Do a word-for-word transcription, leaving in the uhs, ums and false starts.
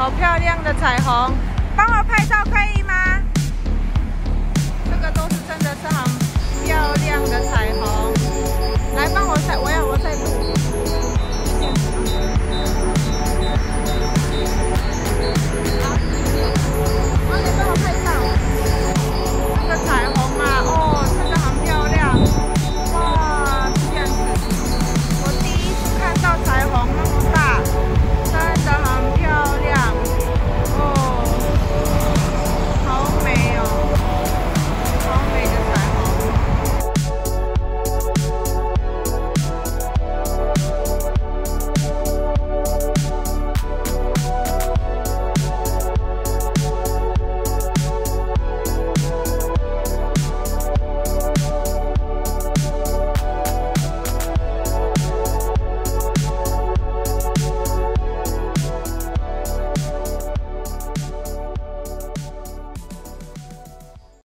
好漂亮的彩虹，帮我拍照可以吗？这个都是真的是很漂亮。